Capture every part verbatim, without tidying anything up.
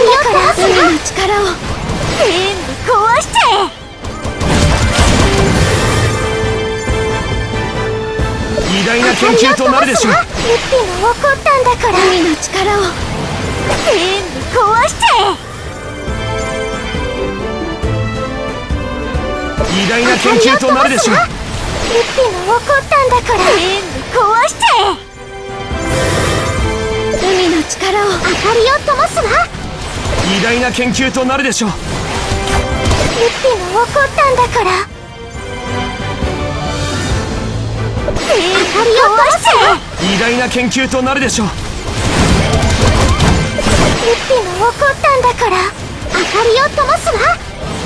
だから海の力を全部壊しちゃえ。 偉大な研究となるでしょう。 ルッピが怒ったんだから海の力を全部壊しちゃえ。 偉大な研究となるでしょう。 ルッピが怒ったんだから全部壊しちゃえ。海の力を明かりを灯すわ。 偉大な研究となるでしょう。 ルッピが怒ったんだから明かりを灯して偉大な研究となるでしょう。 ルッピが怒ったんだから明かりを灯すわ。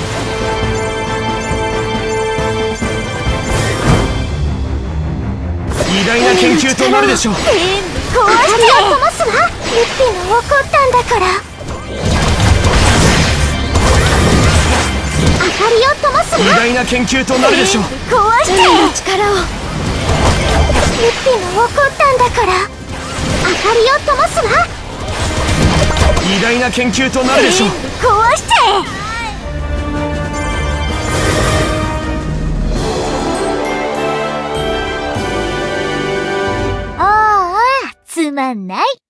偉大な研究となるでしょう。 全部壊して明かりを灯すわ。ルッピが怒ったんだから明かりを灯すわ。 偉大な研究となるでしょう。 壊して海の力をルッピが怒ったんだから明かりを灯すわ。 偉大な研究となるでしょう。 壊しちゃえ。ああ、つまんない。